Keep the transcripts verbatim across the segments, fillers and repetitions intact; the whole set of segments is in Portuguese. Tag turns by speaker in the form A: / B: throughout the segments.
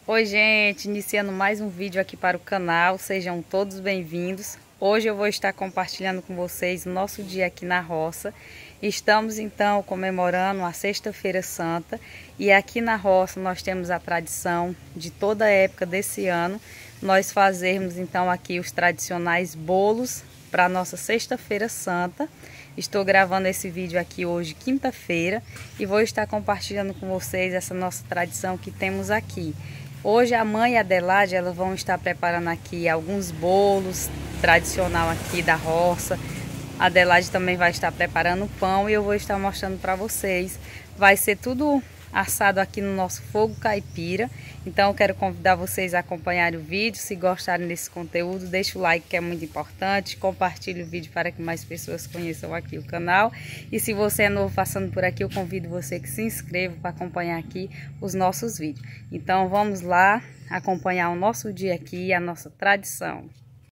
A: Oi gente, iniciando mais um vídeo aqui para o canal, sejam todos bem-vindos. Hoje eu vou estar compartilhando com vocês o nosso dia aqui na roça. Estamos então comemorando a Sexta-feira Santa e aqui na roça nós temos a tradição de toda a época desse ano nós fazermos então aqui os tradicionais bolos para a nossa Sexta-feira Santa. Estou gravando esse vídeo aqui hoje, quinta-feira, e vou estar compartilhando com vocês essa nossa tradição que temos aqui. Hoje a mãe e a Adelaide, elas vão estar preparando aqui alguns bolos tradicional aqui da roça. A Adelaide também vai estar preparando pão e eu vou estar mostrando para vocês. Vai ser tudo assado aqui no nosso fogo caipira. Então eu quero convidar vocês a acompanharem o vídeo. Se gostarem desse conteúdo, deixa o like que é muito importante. Compartilhe o vídeo para que mais pessoas conheçam aqui o canal. E se você é novo passando por aqui, eu convido você que se inscreva para acompanhar aqui os nossos vídeos. Então vamos lá acompanhar o nosso dia aqui, a nossa tradição.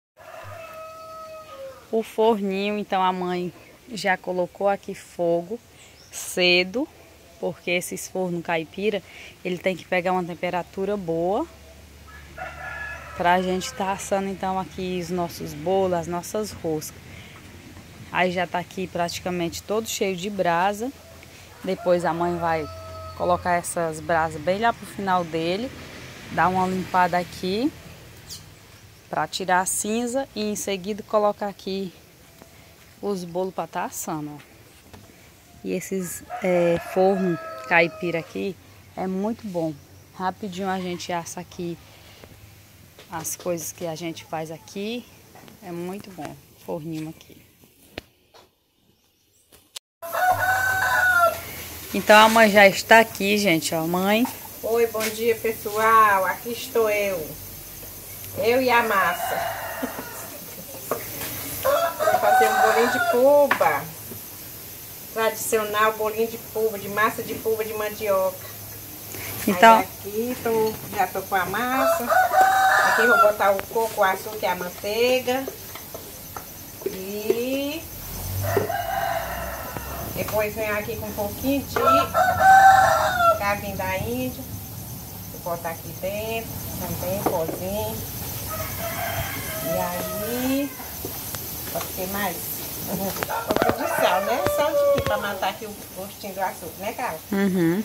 A: O forninho, então a mãe já colocou aqui fogo cedo, porque esses fornos caipira, ele tem que pegar uma temperatura boa para a gente estar tá assando então aqui os nossos bolos, as nossas roscas. Aí já tá aqui praticamente todo cheio de brasa. Depois a mãe vai colocar essas brasas bem lá pro final dele, dar uma limpada aqui para tirar a cinza e em seguida colocar aqui os bolos para estar assando, ó. E esses é, forno caipira aqui é muito bom. Rapidinho a gente assa aqui as coisas que a gente faz aqui. É muito bom. Forninho aqui. Então a mãe já está aqui, gente, ó, mãe.
B: Oi, bom dia pessoal. Aqui estou eu. Eu e a massa. Vou fazer um bolinho de puba. Tradicional bolinho de puba, de massa de puba de mandioca.
A: Então,
B: aí aqui tô, já tô com a massa. Aqui vou botar o coco, o açúcar e a manteiga. E depois venho aqui com um pouquinho de carne da Índia. Vou botar aqui dentro também, pozinho. E aí, pode ter mais? Um pouco de sal, né? Sal de que para matar aqui o gostinho do açúcar, né, Carla?
A: Uhum.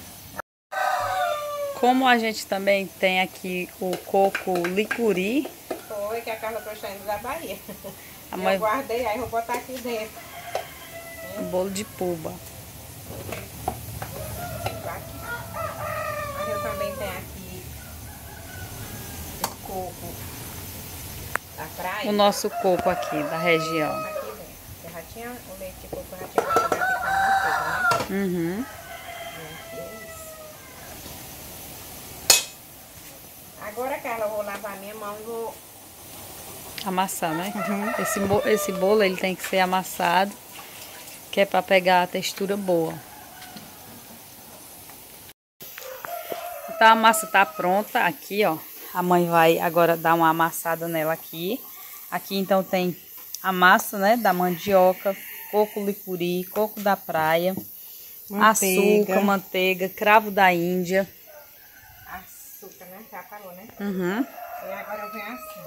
A: Como a gente também tem aqui o coco licuri.
B: Foi que a Carla trouxe indo da Bahia. A
A: mãe...
B: Eu guardei, aí vou botar aqui dentro.
A: O bolo de puba.
B: Aí eu também tenho aqui o coco da praia.
A: O nosso coco aqui da região.
B: Já tinha o leite de coco, já tinha botado aqui com a manteiga, né?
A: Uhum.
B: E é isso. Agora, Carla, eu vou lavar minha mão e vou
A: amassar, né?
B: Uhum.
A: Esse, bo esse bolo ele tem que ser amassado, que é para pegar a textura boa. Então a massa tá pronta aqui, ó. A mãe vai agora dar uma amassada nela aqui. Aqui então tem a massa, né, da mandioca, coco licuri, coco da praia, manteiga. Açúcar, manteiga, cravo da Índia.
B: Açúcar, né? Já parou, né?
A: Uhum.
B: E agora eu venho assim.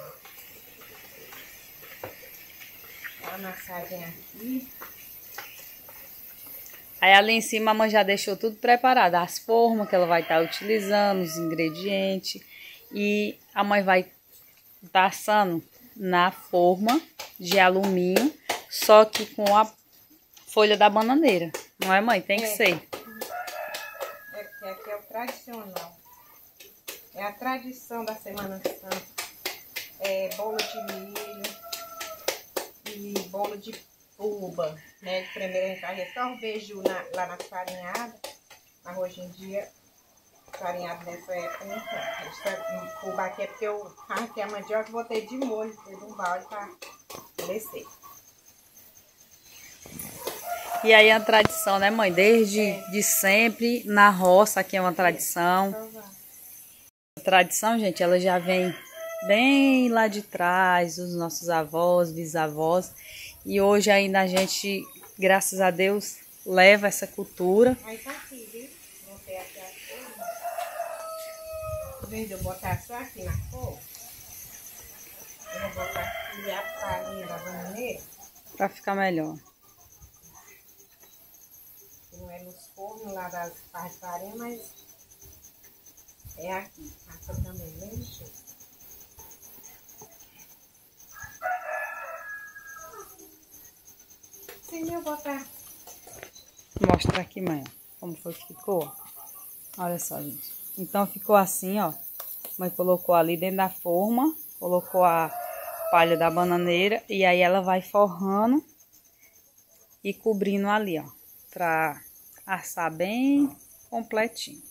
B: A amassadinha aqui.
A: Aí ali em cima a mãe já deixou tudo preparado, as formas que ela vai estar utilizando, os ingredientes. E a mãe vai estar assando na forma de alumínio, só que com a folha da bananeira. Não é, mãe? Tem que
B: é.
A: ser.
B: É porque aqui é o tradicional. É a tradição da Semana Santa. É bolo de milho e bolo de puba, né? Primeiro a gente faz só o beiju na, lá na farinhada, mas hoje em dia farinhado nessa época não tem. Puba aqui é porque eu arranquei a mandioca e botei de molho dentro de um balde para descer.
A: E aí é uma tradição, né, mãe? Desde é. de sempre, na roça aqui é uma tradição. A tradição, gente, ela já vem bem lá de trás, dos nossos avós, bisavós. E hoje ainda a gente, graças a Deus, leva essa cultura.
B: Aí tá aqui, viu? Botei aqui as coisas. vez de eu botar só aqui na forma, eu vou botar aqui a farinha da bananeira.
A: Pra ficar melhor.
B: Não é nos fornos lá das partes de farinha, mas é aqui. Assa também, mesmo jeito. Sim, eu botar.
A: Mostra aqui, mãe, como foi que ficou. Olha só, gente. Então ficou assim, ó. Mãe colocou ali dentro da forma, colocou a palha da bananeira e aí ela vai forrando e cobrindo ali, ó, pra assar bem completinho.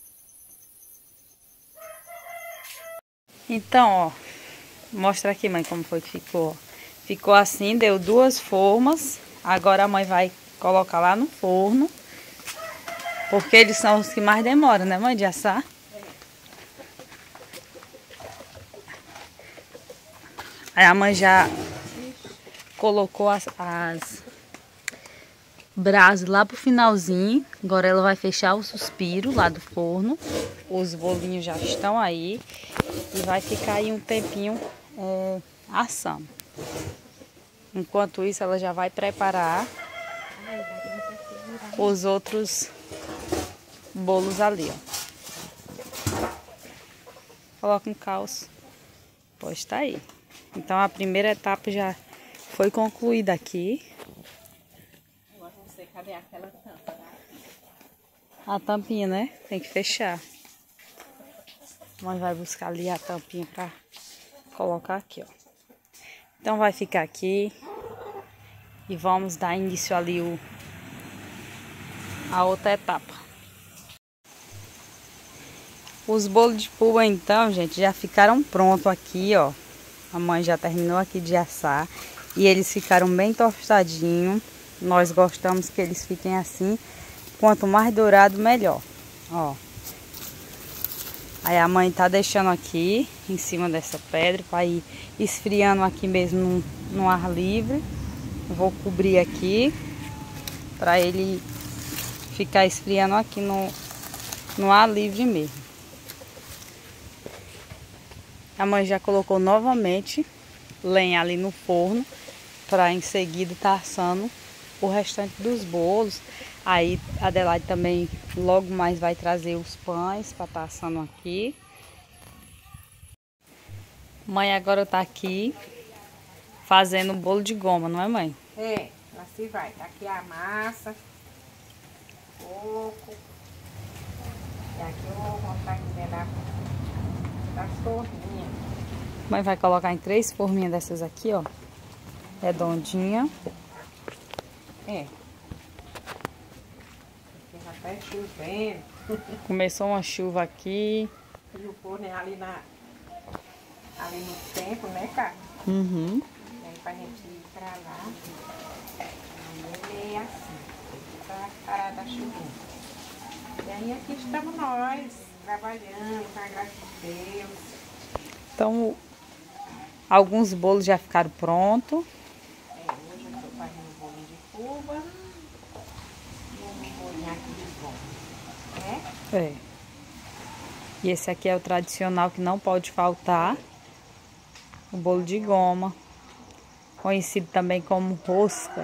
A: Então, ó, mostra aqui, mãe, como foi que ficou. Ficou assim, deu duas formas. Agora a mãe vai colocar lá no forno, porque eles são os que mais demoram, né, mãe, de assar? Aí a mãe já colocou as, as brasas lá pro finalzinho. Agora ela vai fechar o suspiro lá do forno. Os bolinhos já estão aí. E vai ficar aí um tempinho é, assando. Enquanto isso, ela já vai preparar os outros bolos ali, ó. Coloca um calço. Pois tá aí. Então a primeira etapa já foi concluída aqui.
B: Agora não sei, cadê aquela tampa?
A: A tampinha, né? Tem que fechar. A mãe vai buscar ali a tampinha pra colocar aqui, ó. Então vai ficar aqui. E vamos dar início ali o, a outra etapa. Os bolos de puba, então, gente, já ficaram prontos aqui, ó. A mãe já terminou aqui de assar. E eles ficaram bem tostadinhos. Nós gostamos que eles fiquem assim. Quanto mais dourado, melhor. Ó. Aí a mãe tá deixando aqui, em cima dessa pedra, para ir esfriando aqui mesmo no, no ar livre. Vou cobrir aqui, para ele ficar esfriando aqui no, no ar livre mesmo. A mãe já colocou novamente lenha ali no forno, para em seguida estar assando o restante dos bolos. Aí a Adelaide também logo mais vai trazer os pães para estar assando aqui. Mãe agora tá aqui fazendo o bolo de goma, não é, mãe?
B: É, assim vai. Tá aqui a massa. Pouco. E aqui eu vou mostrar aqui dentro das forminhas.
A: Mãe vai colocar em três forminhas dessas aqui, ó. Redondinha.
B: É. Aqui já tá chovendo.
A: Começou uma chuva aqui.
B: E o forno é ali, na, ali no tempo, né, cara?
A: Uhum.
B: E aí pra gente ir pra lá. Aí é assim. Pra parar da chuva. E aí aqui estamos nós, trabalhando, com a graça de Deus.
A: Então, alguns bolos já ficaram prontos.
B: É, hoje eu estou fazendo um bolinho de Cuba e um bolinho aqui de goma, né?
A: É. E esse aqui é o tradicional que não pode faltar. O bolo de goma. Conhecido também como rosca.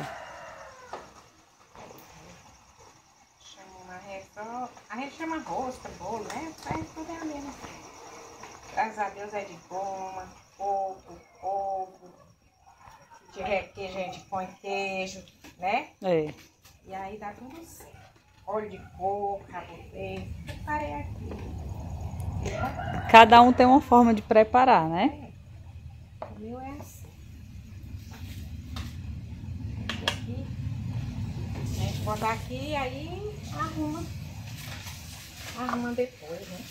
B: Chama uma resta... A gente chama rosca, bolo, né? Faz tudo é a mesma coisa. Graças a Deus é de goma, coco, ovo. Se tiver queijo, a gente põe queijo, né?
A: É.
B: E aí dá tudo certo. Óleo de coco, cabotei, preparei aqui.
A: Cada um tem uma forma de preparar, né?
B: É. O meu é assim. Aqui. A gente bota aqui e aí arruma. Arruma depois, né?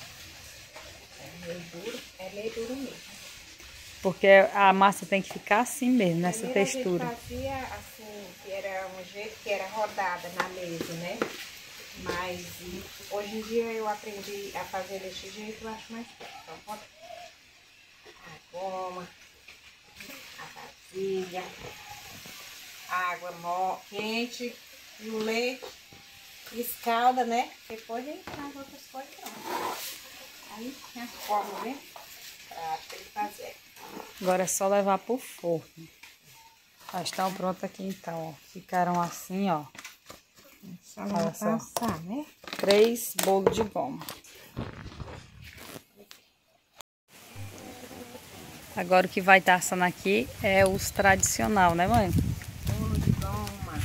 B: É meio duro, é meio duro mesmo.
A: Porque a massa tem que ficar assim mesmo, nessa
B: Primeiro
A: textura.
B: a gente fazia assim, que era um jeito que era rodada na mesa, né? Mas hoje em dia eu aprendi a fazer desse jeito, eu acho mais fácil. Então, bota a goma, a vasilha, a água no, quente e o leite, escalda, né? Depois a gente faz outras coisas, não. Aí tem a forma, né? Pra ele fazer.
A: Agora é só levar pro forno. Já estão prontos aqui então, ó. Ficaram assim, ó.
B: Só levar pra assar, né?
A: Três bolos de goma. Agora o que vai estar assando aqui é os tradicional, né, mãe?
B: Bolo de goma.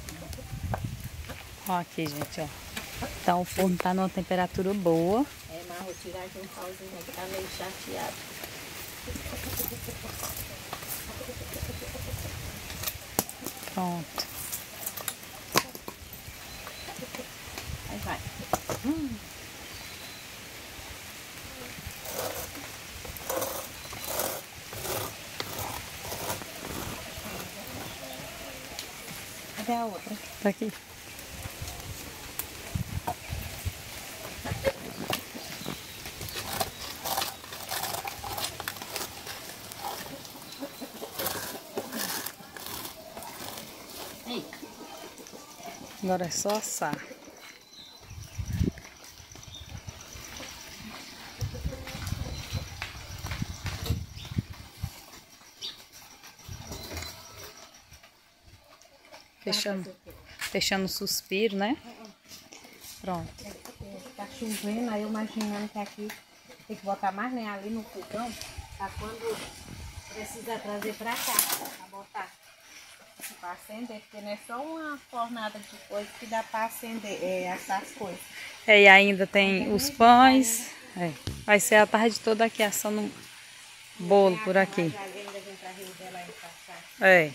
A: Ó aqui, gente, ó. Então o forno tá numa temperatura boa.
B: É, mas vou tirar aqui um pauzinho que tá meio chateado.
A: Pronto.
B: Aí vai. Hum. Cadê a outra?
A: Tá aqui.
B: Ei.
A: Agora é só assar. Fechando, fechando o suspiro, né? Pronto.
B: Tá chovendo, aí eu imaginando que aqui tem que botar mais lenha ali no fogão, pra quando precisa trazer pra cá, pra botar, pra acender, porque não é só uma fornada de coisa que dá pra acender, é, assar as coisas.
A: É, e ainda tem os pães. É. Vai ser a tarde toda aqui assando bolo por aqui. É.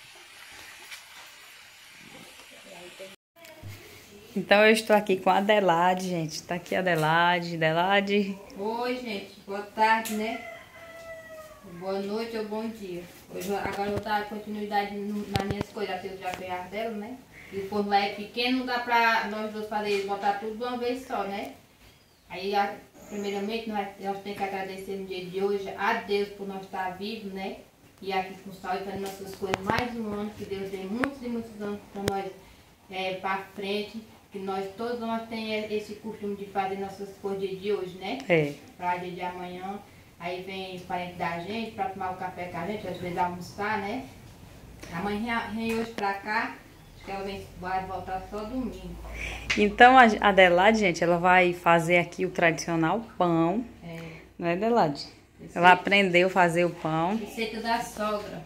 A: Então eu estou aqui com a Adelaide, gente. Tá aqui a Adelaide. Adelaide.
C: Oi, gente. Boa tarde, né? Boa noite ou bom dia. Hoje, agora eu vou dar continuidade no, nas minhas coisas. Eu já fiz dela, né? E o forno lá é pequeno, não dá pra nós dois fazer, botar tudo de uma vez só, né? Aí, a, primeiramente, nós, nós temos que agradecer no dia de hoje a Deus por nós estar vivos, né? E aqui com saúde, fazendo nossas coisas mais um ano, que Deus dê muitos e muitos anos para nós é, para frente. Que nós, todos nós temos esse costume de fazer nossas coisas dia de hoje, né?
A: É.
C: Para dia de amanhã. Aí vem os parentes da gente para tomar o café com a gente, às vezes almoçar, né? A mãe vem hoje para cá, acho que ela vem, vai voltar só domingo.
A: Então a Adelaide, gente, ela vai fazer aqui o tradicional pão.
C: É.
A: Não é, Adelaide?
C: Receita.
A: Ela aprendeu a fazer o pão.
C: Receita da sogra.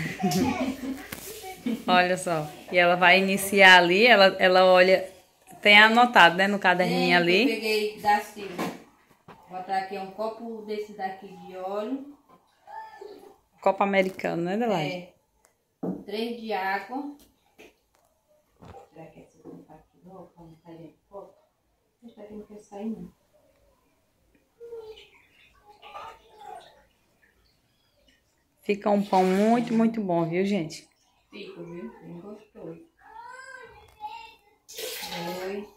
A: Olha só. E ela vai iniciar ali, ela, ela olha... Tem anotado, né, no caderninho
C: Tem,
A: ali.
C: Eu peguei da Silva. Vou botar aqui um copo desse daqui de óleo.
A: Copo americano, né, Adelaide?
C: É. Três de água. Será que essa não tá aqui não? Como tá dentro do copo? Esse daqui não quer sair, não.
A: Fica um pão muito, muito bom, viu, gente?
C: Fica, viu? Bem gostoso. Dois.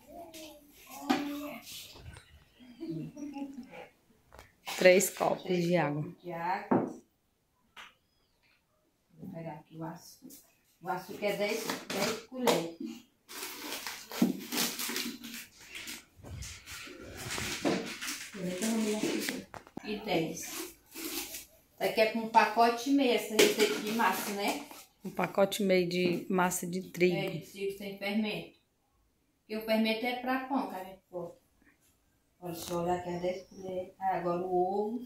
A: Três copos
C: Três
A: de água.
C: copos de água. Vou pegar aqui o açúcar. O açúcar é dez, dez colheres. E dez. Daqui é com um pacote e meio essa receita de massa, né?
A: Um pacote e meio de massa de trigo.
C: É, de trigo sem fermento. Porque o fermento é para pão que a gente bota. Olha, deixa eu olhar aqui as dez colheres. Ah, agora o ovo.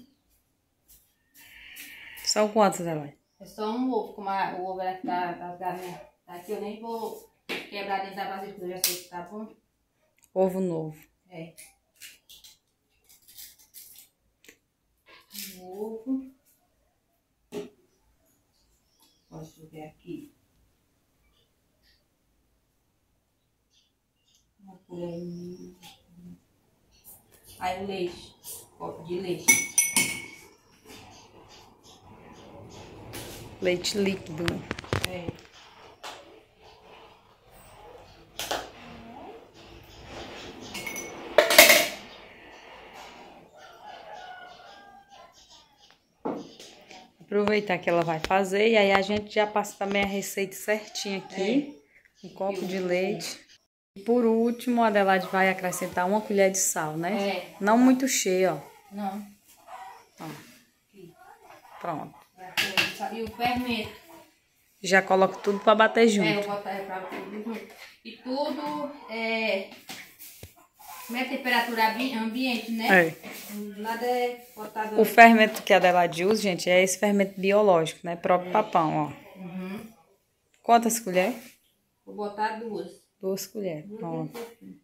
A: São quantos, Adelaide?
C: É só um ovo, como a, o ovo era que tá rasgado, né? Aqui eu nem vou quebrar dentro da vasilha, porque eu já sei que tá bom.
A: Ovo novo.
C: É. Um ovo. Posso ver aqui. Uma colher. Aí o leite. Copo de leite.
A: Leite líquido.
C: É.
A: Aproveitar que ela vai fazer e aí a gente já passa também a receita certinha aqui. É. Um copo de leite. Por último, a Adelaide vai acrescentar uma colher de sal, né?
C: É.
A: Não muito cheia, ó.
C: Não.
A: Ó. Pronto.
C: E o fermento.
A: Já coloco tudo para bater junto.
C: É, eu boto aí pra tudo junto. E tudo é... Minha temperatura ambiente, né?
A: É.
C: Nada é botado...
A: O fermento que a Adelaide usa, gente, é esse fermento biológico, né? Próprio para pão, ó.
C: Uhum.
A: Quantas colheres?
C: Vou botar duas.
A: Duas colheres.
C: Duas
A: Pronto.
C: um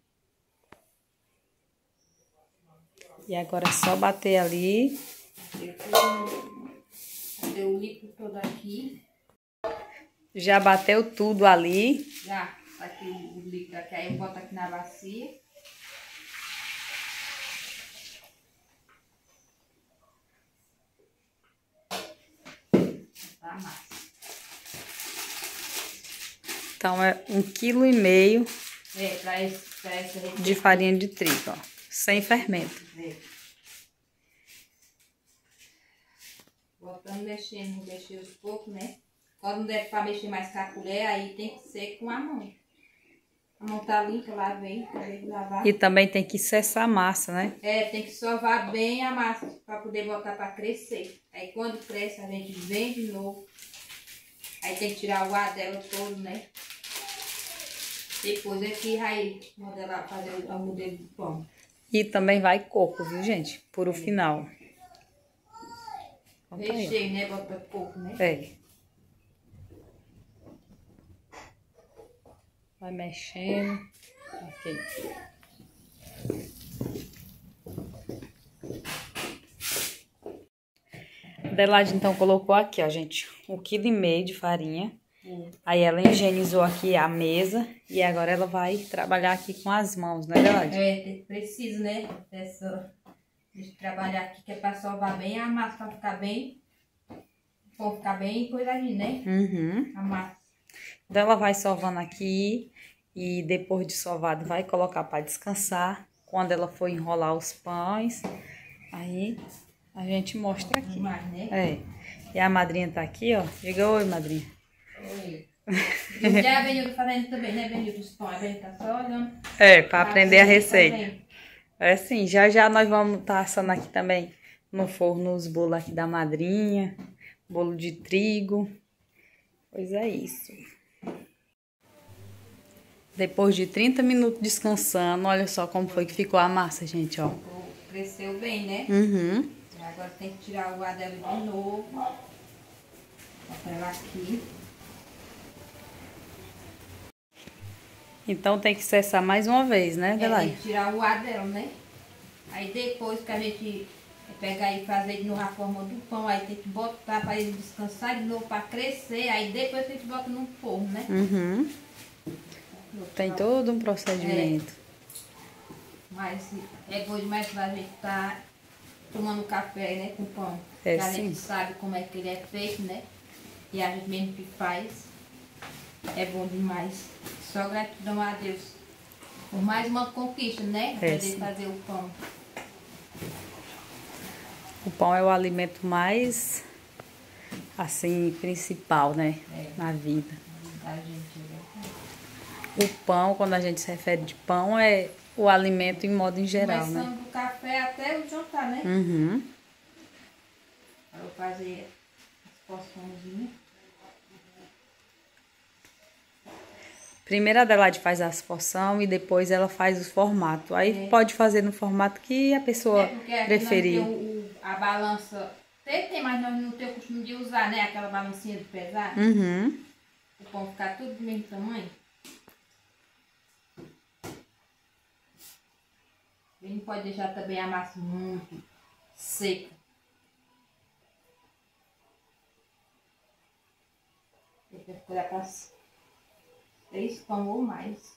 A: E agora é só bater ali.
C: Bateu o líquido todo aqui.
A: Já bateu tudo ali.
C: Já, tá aqui o, o líquido aqui. Aí eu boto aqui na bacia. Tá massa.
A: Então é um quilo e meio
C: É, pra esse, pra essa receita.
A: de farinha de trigo, ó. Sem fermento.
C: É. Botando, mexendo, vou mexer aos poucos, né? Quando não der pra mexer mais com a colher, aí tem que ser com a mão. A mão tá limpa, lá vem, acabei de lavar.
A: E também tem que cessar a massa, né?
C: É, tem que sovar bem a massa pra poder botar pra crescer. Aí quando cresce, a gente vem de novo. Aí tem que tirar o ar dela todo, né? Depois aqui vai modelar, fazer o modelo do pão.
A: E também vai coco, viu, gente? Por o final. Então tá aí, ó.
C: Recheio, né? Bota pouco, né?
A: É. Vai mexendo. Ok. Adelaide, então, colocou aqui, ó, gente, um quilo e meio de farinha. Hum. Aí ela higienizou aqui a mesa e agora ela vai trabalhar aqui com as mãos, né, Adelaide?
C: É, precisa, né? Dessa, de trabalhar aqui, que é pra sovar bem a massa, pra ficar bem, pra ficar bem coisadinho, né?
A: Uhum.
C: A massa.
A: Então ela vai sovando aqui e depois de sovado vai colocar para descansar. Quando ela for enrolar os pães, aí a gente mostra aqui.
C: Mais, né?
A: É. E a madrinha tá aqui, ó. Diga oi, madrinha.
C: Oi. E já a Benildo fazendo também, né, Benildo? Os pães, a Benildo tá só olhando.
A: É, para aprender a receita.
C: Também.
A: É sim, já já nós vamos estar assando aqui também no forno os bolos aqui da madrinha. Bolo de trigo. Pois é isso. Depois de trinta minutos descansando, olha só como foi que ficou a massa, gente, ó.
C: Cresceu bem, né?
A: Uhum.
C: Agora tem que tirar o ar dela de novo. Botar ela aqui.
A: Então tem que cessar mais uma vez, né,
C: É,
A: Adelaide?
C: tem que tirar o ar dela, né? Aí depois que a gente pegar e fazer de novo a forma do pão, aí tem que botar para ele descansar de novo, para crescer. Aí depois a gente bota no forno, né?
A: Uhum. Tem todo um procedimento.
C: É. Mas é bom demais pra gente estar tomando café, né, com pão.
A: É,
C: que a
A: sim.
C: gente sabe como é que ele é feito, né? E a gente mesmo que faz. É bom demais. Só gratidão a Deus. Por mais uma conquista, né?
A: É,
C: Poder
A: sim.
C: fazer o pão.
A: O pão é o alimento mais, assim, principal, né,
C: É.
A: na vida.
C: Da gente, né?
A: O pão, quando a gente se refere de pão, é o alimento em modo em geral,
C: Começando
A: né?
C: do café até o jantar, né?
A: Uhum.
C: Para eu fazer as porçõezinhas.
A: Primeiro a Adelaide faz as porções e depois ela faz o formato. Aí
C: É.
A: pode fazer no formato que a pessoa
C: É porque aqui
A: preferir.
C: nós temos o, a balança. Tem, tem, mas nós não temos o costume de usar, né? Aquela balancinha de pesar.
A: Uhum.
C: O pão ficar tudo do mesmo tamanho. A gente não pode deixar também a massa muito seca. Tem que procurar para três pão ou mais.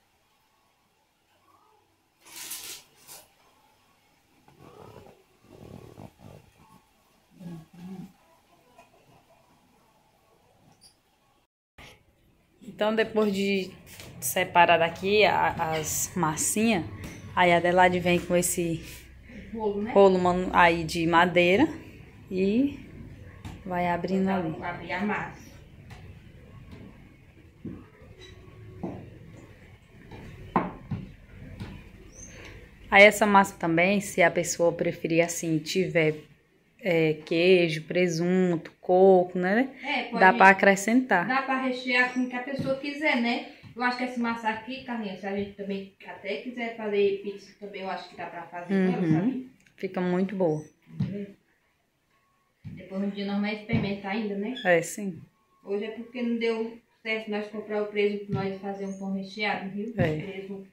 A: Então, depois de separar daqui a- as massinhas, aí a Adelaide vem com esse
C: Rolo, né?
A: rolo manu- aí de madeira e vai abrindo ali.
C: Vou abrir a massa.
A: Aí essa massa também, se a pessoa preferir assim, tiver é, queijo, presunto, coco, né?
C: É, pode,
A: dá para acrescentar.
C: Dá para rechear com o que a pessoa quiser, né? Eu acho que essa massa aqui, Carlinhos, se a gente também até quiser fazer pizza também, eu acho que dá para fazer
A: Uhum.
C: com ela, sabe?
A: Fica muito boa.
C: Depois um dia nós vamos experimentar ainda, né?
A: É, sim.
C: Hoje é porque não deu certo nós comprar o presunto para nós fazer um pão recheado, viu?
A: É.
C: Presunto.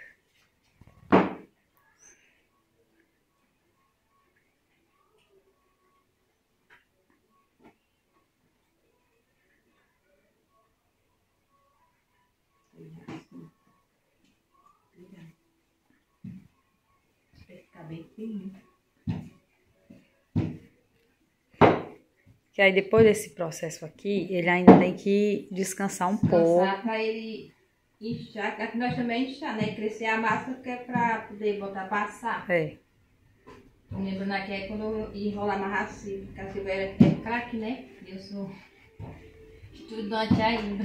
C: Ficar bem fininho.
A: Que aí depois desse processo aqui, ele ainda tem que descansar um pouco.
C: Descansar para ele inchar, que nós também inchar, né? Crescer a massa que é para poder botar pra assar.
A: É.
C: Tô lembrando aqui é quando eu enrolar mais assim, porque a Silvéria é craque, né? Eu sou estudante ainda.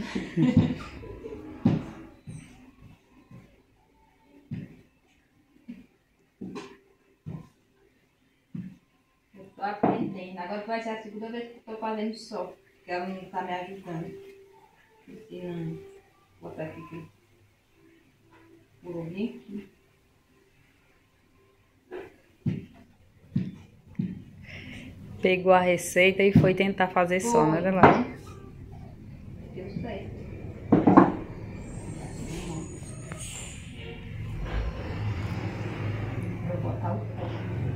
C: Eu tô aprendendo. Agora vai ser a segunda vez que eu tô fazendo só, porque ela não tá me ajudando. Se não botar aqui que por aqui.
A: Pegou a receita e foi tentar fazer só, né, Adelaide?
C: Deu certo. Vou botar o coco.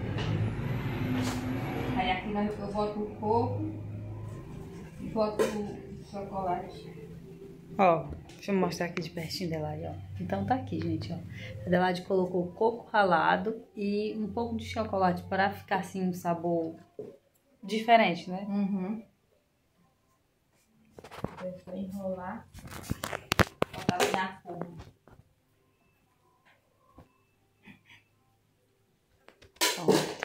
C: Aí aqui eu boto o coco e boto o chocolate.
A: Ó, deixa eu mostrar aqui de pertinho, Adelaide, ó. Então tá aqui, gente, ó. A Adelaide colocou coco ralado e um pouco de chocolate para ficar assim um sabor diferente, né?
C: Uhum. Eu vou enrolar. Botar ali na forma.
A: Ó.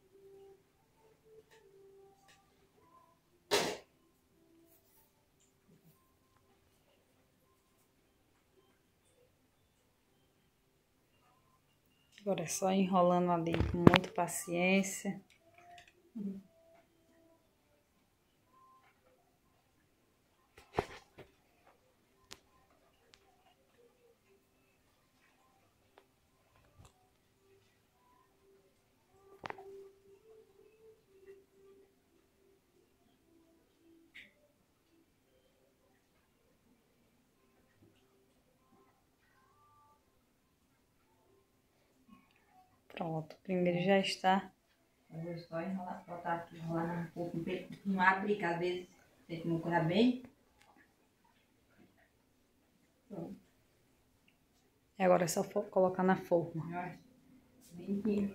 A: Agora é só enrolando ali com muita paciência.
C: Uhum.
A: Pronto, primeiro já está.
C: Eu vou só enrolar, botar aqui, enrolar um pouco, não abrir, que às vezes tem que não correr bem. Pronto.
A: E agora é só colocar na forma.
C: Nossa, bem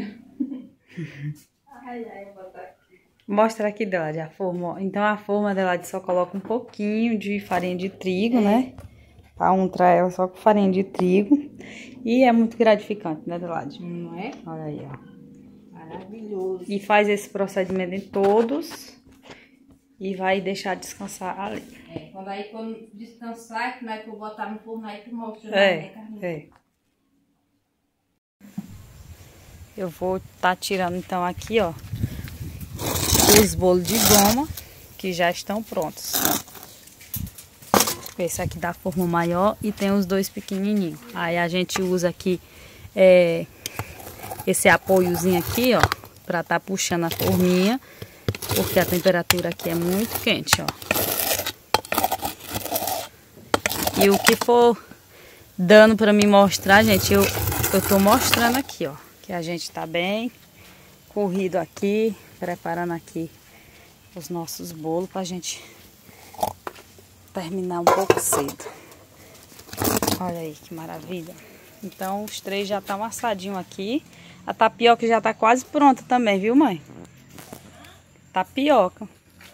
C: Ai, ai, eu vou botar aqui.
A: Mostra aqui, Adelaide, a forma. Então a forma, Adelaide, só coloca um pouquinho de farinha de trigo, é. né? Pra untrar ela só com farinha de trigo. E é muito gratificante, né, Adelaide?
C: Não é?
A: Olha aí, ó.
C: Maravilhoso.
A: E faz esse procedimento em todos. E vai deixar descansar ali.
C: É, quando aí quando descansar, que nós vou botar no forno aí tu mostra,
A: É,
C: né,
A: é. Eu vou estar tá tirando então aqui, ó, os bolos de goma que já estão prontos. Esse aqui dá forma maior e tem os dois pequenininhos. Aí a gente usa aqui é, esse apoiozinho aqui, ó, pra tá puxando a forminha, porque a temperatura aqui é muito quente, ó. E o que for dando pra me mostrar, gente, eu, eu tô mostrando aqui, ó, que a gente tá bem corrido aqui, preparando aqui os nossos bolos pra gente terminar um pouco cedo. Olha aí que maravilha. Então os três já estão assadinhos aqui. A tapioca já tá quase pronta também, viu, mãe? Tapioca.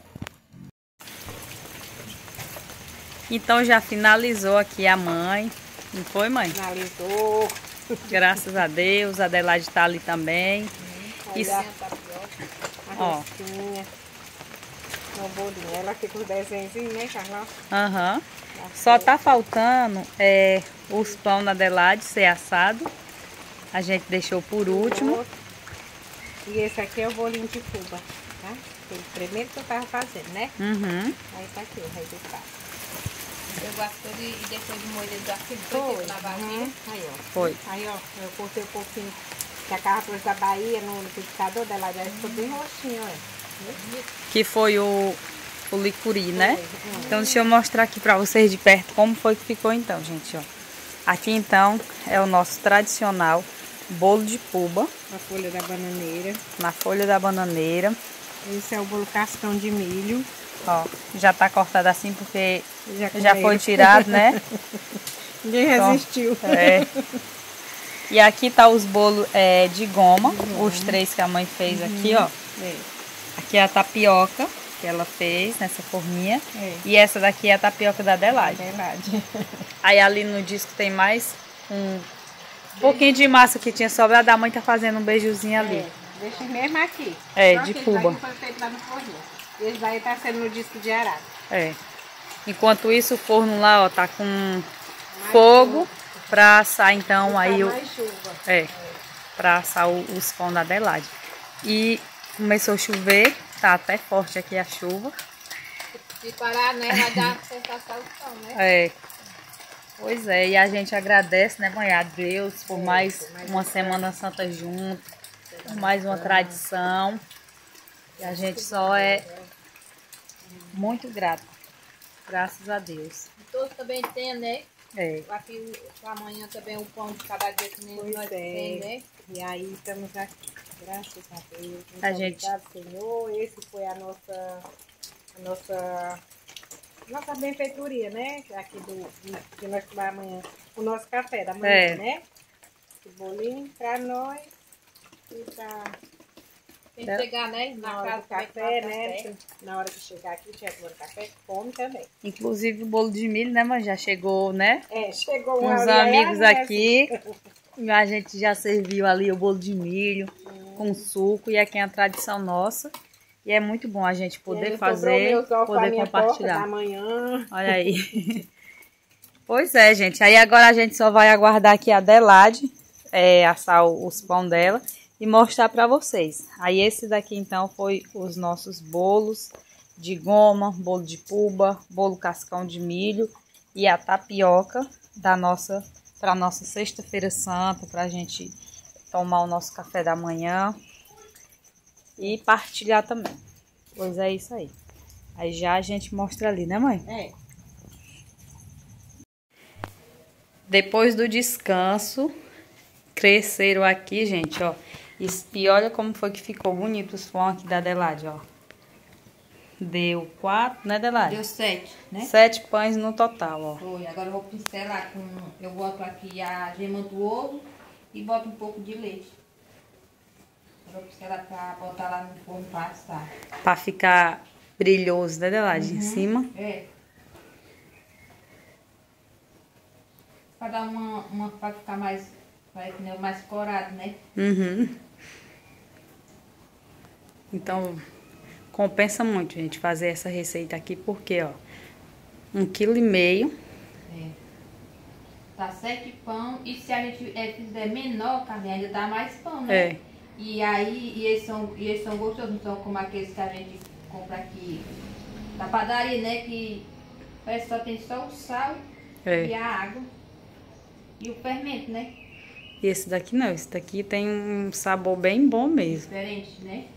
A: Então já finalizou aqui a mãe. Não foi, mãe?
B: Finalizou.
A: Graças a Deus. A Adelaide tá ali também.
B: Aí
A: Isso.
B: a tapioca, a
A: Ó.
B: rosquinha, uma bolinha. Ela fica com os desenhos, né, Carla?
A: Aham. Uhum. Só tá faltando é, os pão na Adelaide ser assado. a gente deixou por último.
B: E esse aqui é o bolinho de fubá, tá? Foi o primeiro que eu tava fazendo, né?
A: Uhum.
B: Aí tá aqui o resultado.
C: Eu gosto de, e depois de moer do aqui,
B: Foi.
C: na vasilha.
B: Uhum. Aí, ó.
A: Foi.
B: Aí, ó, eu cortei um pouquinho que a carraposa da Bahia no liquidificador dela, já ficou bem roxinho, ó.
A: Que foi o, o licuri, né?
B: Foi. Uhum.
A: Então deixa eu mostrar aqui pra vocês de perto como foi que ficou então, gente, ó. Aqui então é o nosso tradicional bolo de puba.
B: A folha da bananeira.
A: Na folha da bananeira.
B: Esse é o bolo cascão de milho.
A: Ó, já tá cortado assim porque
B: Já,
A: já foi tirado, né?
B: Ninguém
A: Então,
B: resistiu.
A: É. E aqui tá os bolos é, de goma, de goma, os três que a mãe fez, uhum, aqui, ó.
B: É.
A: Aqui é a tapioca que ela fez nessa forminha.
B: É.
A: E essa daqui é a tapioca da Adelaide.
B: Adelaide.
A: Aí ali no disco tem mais um pouquinho de massa que tinha sobrado. A mãe tá fazendo um beijozinho ali.
B: É. Deixa mesmo aqui.
A: É,
B: só
A: de
B: que
A: puba.
B: Esse daí foi feito lá no forninho. Esse daí tá sendo no disco de arado.
A: É. Enquanto isso, o forno lá, ó, tá com mais fogo chuva. Pra assar, então,
B: Vou
A: aí o...
B: mais chuva.
A: É, é. Pra assar o, os pão da Adelaide. E começou a chover, tá até forte aqui a chuva.
C: Se parar, né, vai dar sensação do pão, né?
A: É. Pois é, e a gente agradece, né, mãe, a Deus por mais uma Semana Santa junto, por mais uma tradição. E a gente só é muito grato, graças a Deus.
C: E todos também tem, né?
A: É.
C: Aqui amanhã também o pão de cada dia que nem nós
B: é.
C: tem, né?
B: E aí estamos aqui, graças a Deus. Muito
A: a gente...
B: obrigado, Senhor. Esse foi a nossa, a nossa, nossa benfeitoria, né? Aqui do, do que nós tomamos amanhã, o nosso café da manhã, é. né? Esse bolinho para nós e para...
C: Tem que chegar, né? Na,
B: na hora
C: casa
B: do café, né? Café. Na hora de chegar aqui, tiver tomando café, come também.
A: Inclusive o bolo de milho, né, mas já chegou, né?
B: É, chegou
A: uns amigos aqui. A gente já serviu ali o bolo de milho hum. com suco. E aqui é a tradição nossa. E é muito bom a gente poder e fazer, poder compartilhar.
B: Da manhã.
A: Olha aí. Pois é, gente. Aí agora a gente só vai aguardar aqui a Adelaide é, assar os pão dela e mostrar para vocês. Aí esse daqui então foi os nossos bolos de goma, bolo de puba, bolo cascão de milho e a tapioca da nossa para nossa sexta-feira santa, para a gente tomar o nosso café da manhã e partilhar também. Pois é isso aí. Aí já a gente mostra ali, né, mãe?
B: É.
A: Depois do descanso, cresceram aqui, gente, ó. E olha como foi que ficou bonito os pão aqui da Adelaide, ó. Deu quatro, né, Adelaide?
C: Deu sete, né?
A: Sete pães no total, ó.
C: Foi, agora eu vou pincelar com... Eu boto aqui a gema do ovo e boto um pouco de leite. Eu vou pincelar pra botar lá no forno pra assar.
A: Pra ficar brilhoso, né, Adelaide? Uhum. Em cima.
C: É. Pra dar uma... uma pra ficar mais... mais corado, né?
A: Uhum. Então, compensa muito, gente, fazer essa receita aqui, porque, ó, um quilo e meio.
C: É. Tá sete pão, e se a gente é, fizer menor, Carlinha, ainda dá mais pão, né?
A: É.
C: E aí, e eles são, e eles são gostosos, não são como aqueles que a gente compra aqui na padaria, né? Que parece que só tem só o sal
A: é.
C: e a água e o fermento, né?
A: E esse daqui não, esse daqui tem um sabor bem bom mesmo.
C: Diferente, né?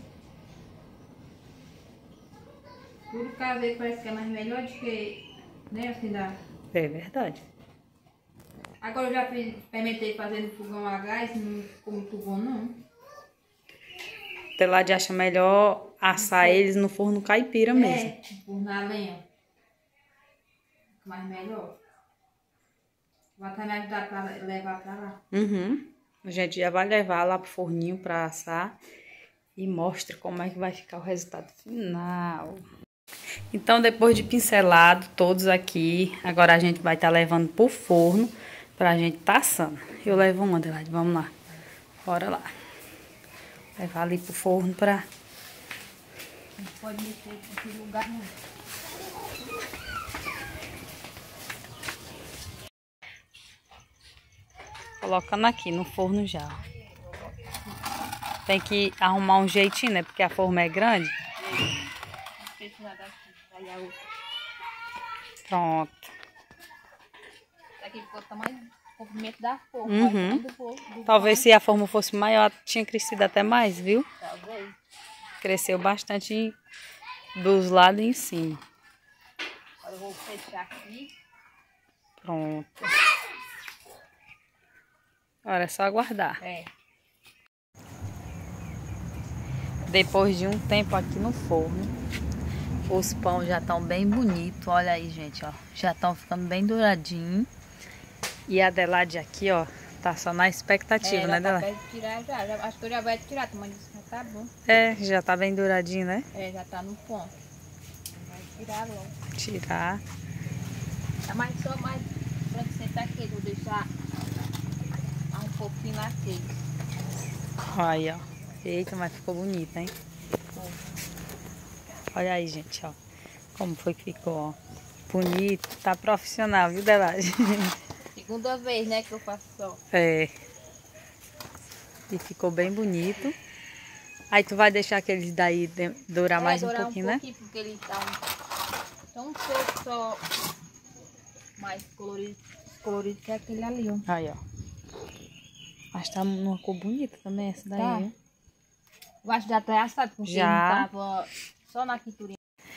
C: Tudo caseiro parece que é mais melhor do que, né, assim dá.
A: É verdade.
C: Agora eu já experimentei fazendo fogão a gás, não ficou muito bom não.
A: Adelaide acha melhor assar
C: é.
A: eles no forno caipira mesmo.
C: É, forno a lenha. Fica mais melhor. Vou até me ajudar pra levar pra lá.
A: Uhum. A gente já vai levar lá pro forninho pra assar. E mostra como é que vai ficar o resultado final. Então, depois de pincelado todos aqui, agora a gente vai estar tá levando pro forno pra gente tá assando. Eu levo uma, Adelaide, vamos lá. Bora lá. Levar ali pro forno pra...
C: Não pode mexer em lugar não.
A: Colocando aqui no forno já. Tem que arrumar um jeitinho, né? Porque a forma é grande. Pronto.
C: Aqui ficou o tamanho do comprimento da forma.
A: Uhum.
C: Do bolo, do
A: Talvez
C: pão.
A: se a forma fosse maior, tinha crescido até mais, viu?
C: Talvez.
A: Cresceu bastante dos lados e em cima.
C: Agora eu vou fechar aqui.
A: Pronto. Agora é só aguardar.
C: É.
A: Depois de um tempo aqui no forno, os pães já estão bem bonitos. Olha aí, gente, ó. Já estão ficando bem douradinhos. E a Adelaide aqui, ó, tá só na expectativa,
C: É,
A: né,
C: ela tá
A: Adelaide?
C: perto de tirar já. já. Acho que eu já vai tirar, mas isso já tá bom.
A: É, já tá bem douradinho, né?
C: É, já tá no ponto. Vai tirar logo.
A: Tirar.
C: Tá mais só mais pra sentar aqui. Vou deixar um pouquinho naquele.
A: Aí, ó. Eita, mas ficou bonito, hein? Olha aí, gente, ó. Como foi que ficou, ó. Bonito. Tá profissional, viu, Adelaide?
C: Segunda vez, né, que eu faço só.
A: É. E ficou bem bonito. Aí tu vai deixar aqueles daí de- dourar
C: É,
A: mais um
C: dourar
A: pouquinho,
C: um
A: né?
C: pouquinho, porque ele tá um, tão um pouco só mais colorido, colorido que aquele ali, ó.
A: Aí, ó. Mas tá numa cor bonita também essa daí,
C: Tá.
A: viu?
C: Eu acho que já tá assado, porque
A: Já.
C: não tava só na quinturinha.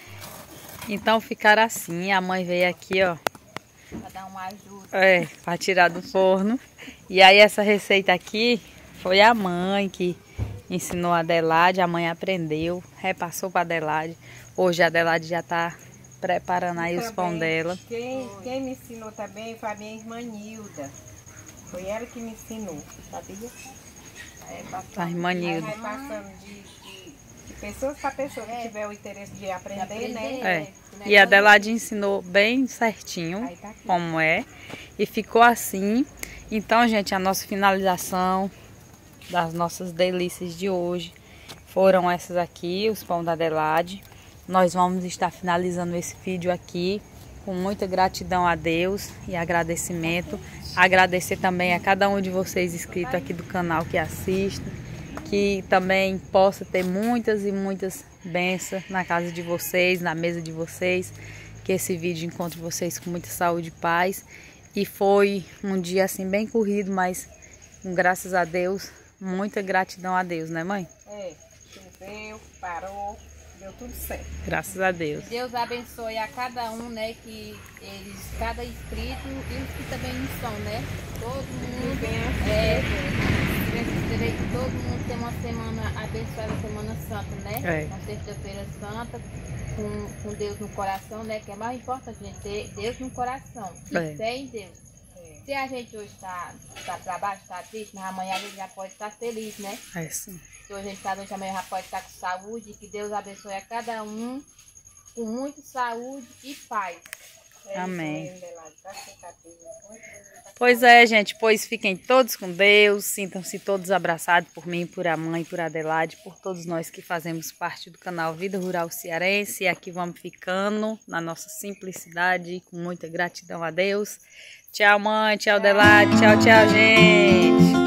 A: Então ficaram assim. A mãe veio aqui, ó.
C: Pra dar uma ajuda.
A: É, pra tirar do forno. E aí essa receita aqui foi a mãe que ensinou a Adelaide. A mãe aprendeu, repassou pra Adelaide. Hoje a Adelaide já tá preparando aí os pão
B: Também,
A: dela.
B: Quem, quem me ensinou também foi a minha irmã Nilda. Foi ela que me ensinou, sabia? Aí, passando,
A: A irmã
B: aí
A: Nilda.
B: vai passando de, de, de pessoas para pessoas que tiver o interesse de aprender,
C: aprender,
B: né?
A: É. E a Adelaide ensinou bem certinho
B: Aí tá aqui.
A: como é. E ficou assim. Então, gente, a nossa finalização das nossas delícias de hoje foram essas aqui, os pão da Adelaide. Nós vamos estar finalizando esse vídeo aqui com muita gratidão a Deus e agradecimento. Agradecer também a cada um de vocês inscritos aqui do canal que assiste, que também possa ter muitas e muitas bênçãos na casa de vocês, na mesa de vocês, que esse vídeo encontre vocês com muita saúde e paz. E foi um dia assim bem corrido, mas com graças a Deus, muita gratidão a Deus, né, mãe?
B: É, choveu, parou, deu tudo certo.
A: Graças a Deus.
C: Deus abençoe a cada um, né, que eles, cada inscrito e os que também não são, né? Todo mundo,
B: Bem
C: é, direito que todo mundo tem uma semana abençoada, Semana Santa, né?
A: É.
C: Uma sexta-feira santa, com, com Deus no coração, né? Que é mais importante, a gente ter Deus no coração, e
A: É.
C: fé em Deus. Se a gente hoje está tá para baixo, está triste, mas amanhã a gente já pode estar feliz, né?
A: É sim.
C: Se hoje a gente está doente, amanhã já pode estar com saúde. E que Deus abençoe a cada um com muita saúde e paz.
B: É
A: Amém.
B: isso aí, Adelaide, tá sem cabelo, muito bonita.
A: Pois é, gente, pois fiquem todos com Deus, sintam-se todos abraçados por mim, por a mãe, por a Adelaide, por todos nós que fazemos parte do canal Vida Rural Cearense. E aqui vamos ficando na nossa simplicidade, com muita gratidão a Deus. Tchau, mãe, tchau, Adelaide, tchau, tchau, gente.